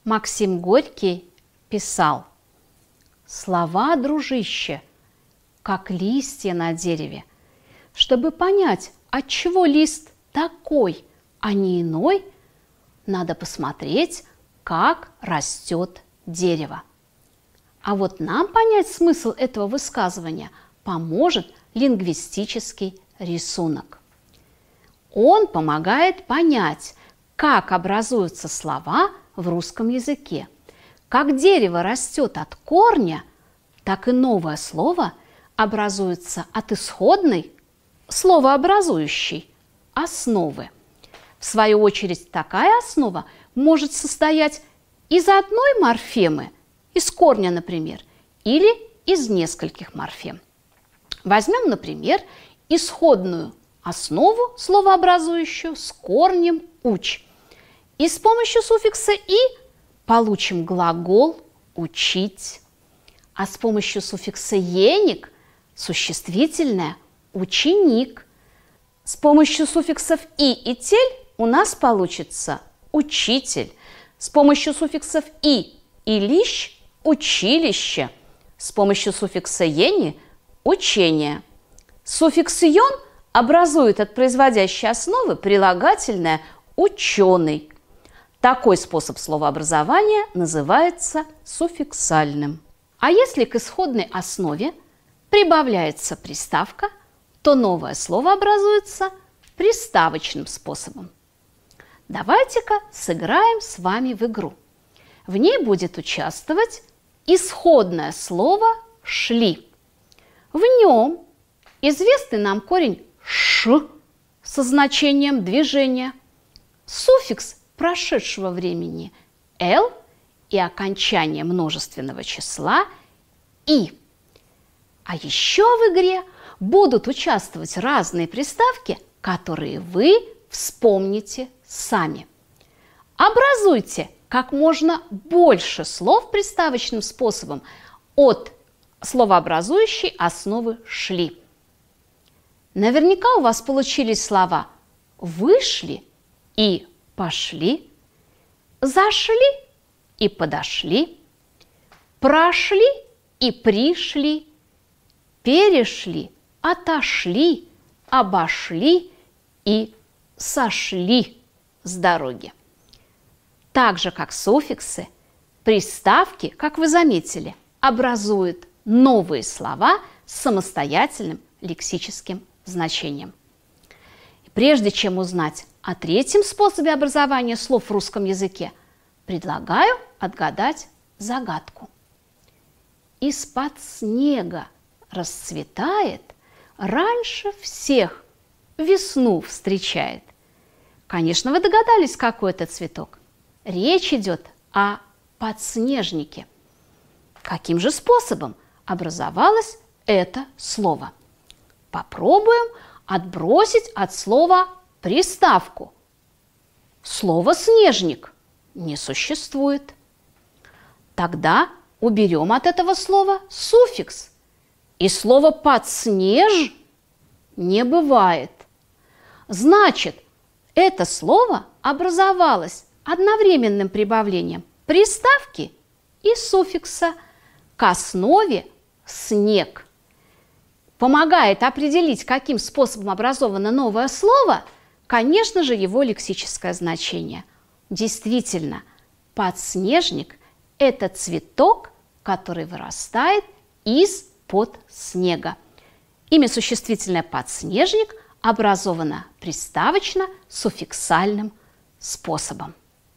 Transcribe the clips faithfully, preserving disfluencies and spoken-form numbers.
Максим Горький писал: «Слова, дружище, как листья на дереве. Чтобы понять, отчего лист такой, а не иной, надо посмотреть, как растет дерево». А вот нам понять смысл этого высказывания поможет лингвистический рисунок. Он помогает понять, как образуются слова в русском языке. Как дерево растет от корня, так и новое слово образуется от исходной, словообразующей основы. В свою очередь, такая основа может состоять из одной морфемы, из корня, например, или из нескольких морфем. Возьмем, например, исходную основу словообразующую с корнем «уч». И с помощью суффикса «и» получим глагол «учить». А с помощью суффикса «еник» существительное «ученик». С помощью суффиксов «и» и «тель» у нас получится «учитель». С помощью суффиксов «и» и «лищ» – «училище». С помощью суффикса «ени» – «учение». Суффикс «ён» образует от производящей основы прилагательное «ученый». Такой способ словообразования называется суффиксальным. А если к исходной основе прибавляется приставка, то новое слово образуется приставочным способом. Давайте-ка сыграем с вами в игру. В ней будет участвовать исходное слово «шли». В нем известный нам корень «ш» со значением движения, суффикс прошедшего времени «л» и окончание множественного числа «и». А еще в игре будут участвовать разные приставки, которые вы вспомните сами. Образуйте как можно больше слов приставочным способом от словообразующей основы «шли». Наверняка у вас получились слова «вышли» и «пошли», «зашли» и «подошли», «прошли» и «пришли», «перешли», «отошли», «обошли» и «сошли» с дороги. Так же, как суффиксы, приставки, как вы заметили, образуют новые слова с самостоятельным лексическим значением. И прежде чем узнать о третьем способе образования слов в русском языке, предлагаю отгадать загадку. Из-под снега расцветает, раньше всех весну встречает. Конечно, вы догадались, какой это цветок. Речь идет о подснежнике. Каким же способом образовалось это слово? Попробуем отбросить от слова приставку. Слово «снежник» не существует. Тогда уберем от этого слова суффикс, и слово «подснеж» не бывает. Значит, это слово образовалось одновременным прибавлением приставки и суффикса к основе «снег». Помогает определить, каким способом образовано новое слово, конечно же, его лексическое значение. Действительно, подснежник – это цветок, который вырастает из-под снега. Имя существительное «подснежник» образовано приставочно-суффиксальным способом.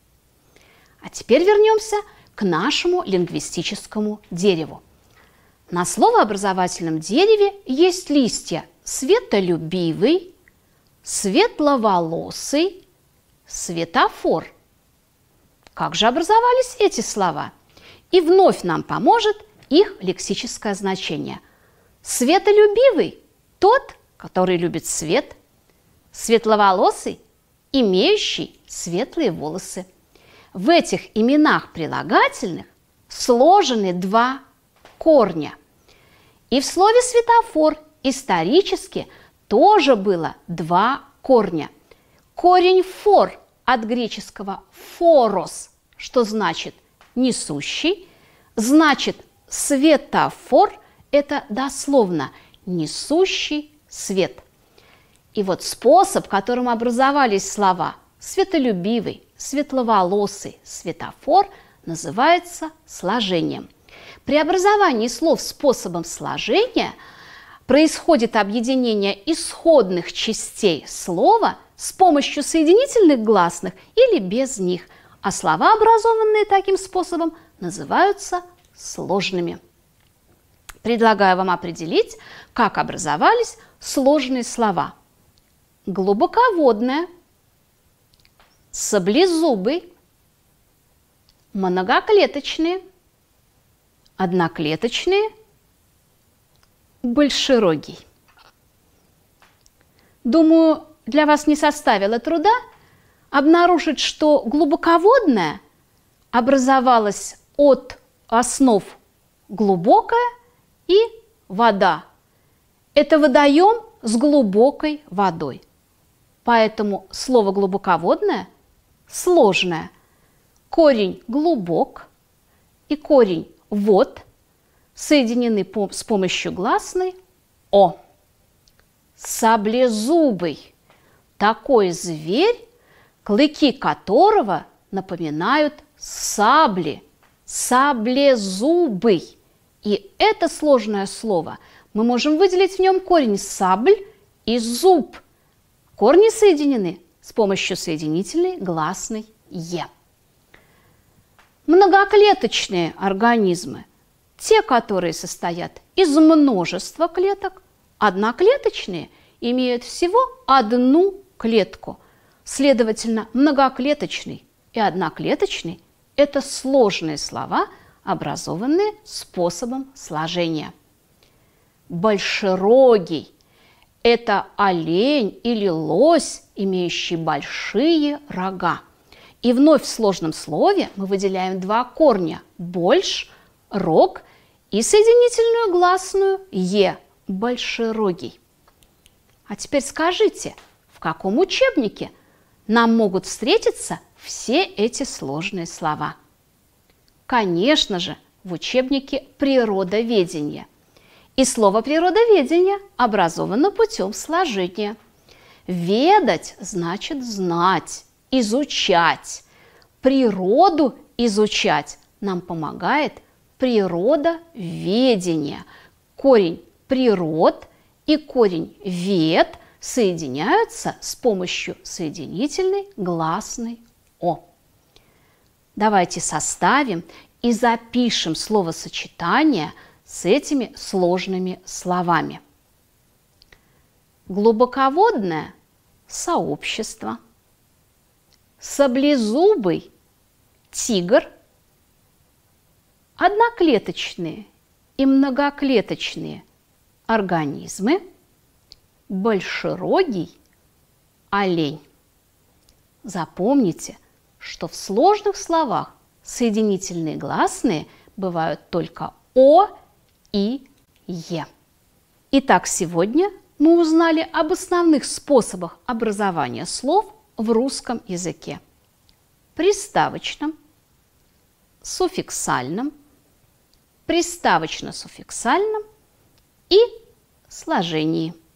А теперь вернемся к нашему лингвистическому дереву. На словообразовательном дереве есть листья светолюбивый, светловолосый, светофор. Как же образовались эти слова? И вновь нам поможет их лексическое значение. Светолюбивый – тот, который любит свет, светловолосый – имеющий светлые волосы. В этих именах прилагательных сложены два корня. И в слове «светофор» исторически тоже было два корня. Корень «фор» от греческого «форос» Что значит несущий? Значит, светофор – это дословно несущий свет. И вот способ, которым образовались слова светолюбивый, светловолосый, светофор, называется сложением. При образовании слов способом сложения происходит объединение исходных частей слова с помощью соединительных гласных или без них, а слова, образованные таким способом, называются сложными. Предлагаю вам определить, как образовались сложные слова. Глубоководное, саблезубый, многоклеточные, одноклеточные, большерогий. Думаю, для вас не составило труда обнаружить, что глубоководное образовалось от основ глубокая и вода. Это водоем с глубокой водой. Поэтому слово глубоководное сложное. Корень глубок и корень вод соединены по, с помощью гласной О. Саблезубый. Такой зверь, клыки которого напоминают сабли. Саблезубый. И это сложное слово мы можем выделить в нем корень сабль и зуб. Корни соединены с помощью соединительной гласной Е. Многоклеточные организмы, те, которые состоят из множества клеток, одноклеточные имеют всего одну клетку. Следовательно, многоклеточный и одноклеточный – это сложные слова, образованные способом сложения. Большерогий – это олень или лось, имеющий большие рога. И вновь в сложном слове мы выделяем два корня – больш, рог и соединительную гласную Е – большерогий. А теперь скажите, в каком учебнике нам могут встретиться все эти сложные слова? Конечно же, в учебнике природоведения. И слово природоведение образовано путем сложения. Ведать значит знать, изучать. Природу изучать нам помогает природоведение. Корень природ и корень вед соединяются с помощью соединительной гласной О. Давайте составим и запишем словосочетание с этими сложными словами. Глубоководное – сообщество. Саблезубый – тигр. Одноклеточные и многоклеточные организмы. Большерогий – олень. Запомните, что в сложных словах соединительные гласные бывают только О и Е. Итак, сегодня мы узнали об основных способах образования слов в русском языке: приставочном, суффиксальном, приставочно-суффиксальном и сложении.